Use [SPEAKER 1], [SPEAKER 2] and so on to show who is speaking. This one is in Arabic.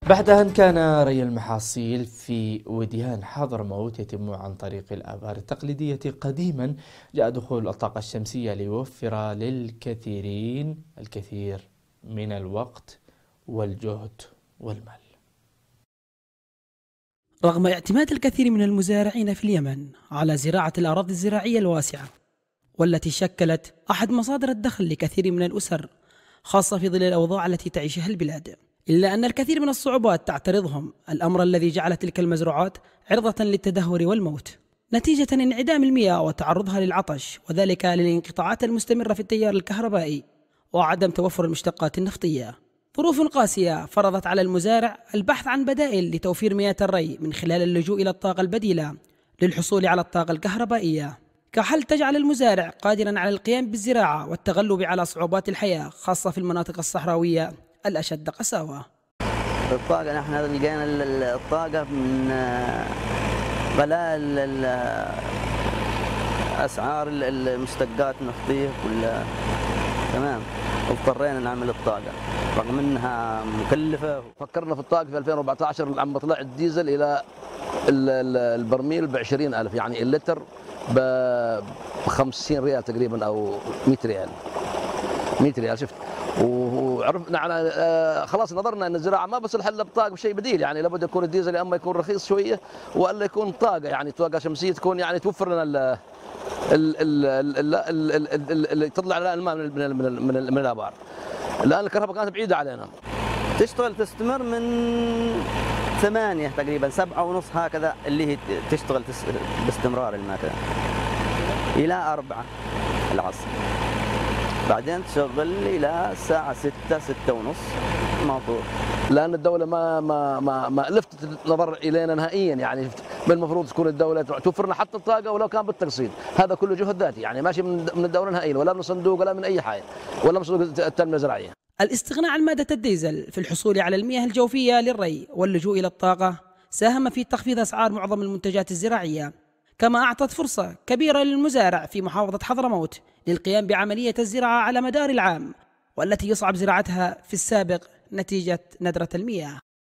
[SPEAKER 1] بعد أن كان ري المحاصيل في وديان حضرموت يتم عن طريق الآبار التقليدية قديما، جاء دخول الطاقة الشمسية ليوفر للكثيرين الكثير من الوقت والجهد والمال.
[SPEAKER 2] رغم اعتماد الكثير من المزارعين في اليمن على زراعة الأراضي الزراعية الواسعة والتي شكلت أحد مصادر الدخل لكثير من الأسر، خاصة في ظل الأوضاع التي تعيشها البلاد، إلا أن الكثير من الصعوبات تعترضهم، الأمر الذي جعل تلك المزروعات عرضة للتدهور والموت نتيجة انعدام المياه وتعرضها للعطش، وذلك للانقطاعات المستمرة في التيار الكهربائي وعدم توفر المشتقات النفطية. ظروف قاسية فرضت على المزارع البحث عن بدائل لتوفير مياه الري من خلال اللجوء إلى الطاقة البديلة للحصول على الطاقة الكهربائية كحل تجعل المزارع قادرا على القيام بالزراعة والتغلب على صعوبات الحياة، خاصة في المناطق الصحراوية الأشد قساوة.
[SPEAKER 3] الطاقة نحن لقينا الطاقة من غلاء أسعار المشتقات النفطية كلها، تمام، واضطرينا نعمل الطاقة رغم انها مكلفة.
[SPEAKER 4] فكرنا في الطاقة في 2014 لما طلع الديزل إلى البرميل ب 20,000، يعني اللتر ب 50 ريال تقريبا أو 100 ريال 100 ريال. شفت وعرفنا على خلاص نظرنا ان الزراعه ما بس الحل بالطاقه بشيء بديل، يعني لابد يكون الديزل يا اما يكون رخيص شويه والا يكون طاقه، يعني طاقه شمسيه تكون يعني توفر لنا اللي تطلع لنا الماء من الابار، لان الكهرباء كانت بعيده علينا.
[SPEAKER 3] تستمر من 8 تقريبا 7:30 هكذا، اللي هي تشتغل باستمرار المكنه الى 4 العصر، بعدين تشغل الى الساعه 6:30 موضوع.
[SPEAKER 4] لان الدوله ما لفتت النظر الينا نهائيا، يعني المفروض تكون الدوله توفر لنا حتى الطاقه ولو كان بالتقسيط، هذا كله جهد ذاتي يعني ماشي من الدوله نهائيا، ولا من صندوق ولا من اي حاجه ولا من صندوق التنميه الزراعيه.
[SPEAKER 2] الاستغناء عن مادة الديزل في الحصول على المياه الجوفية للري واللجوء إلى الطاقة ساهم في تخفيض أسعار معظم المنتجات الزراعية، كما أعطت فرصة كبيرة للمزارع في محافظة حضرموت للقيام بعملية الزراعة على مدار العام، والتي يصعب زراعتها في السابق نتيجة ندرة المياه.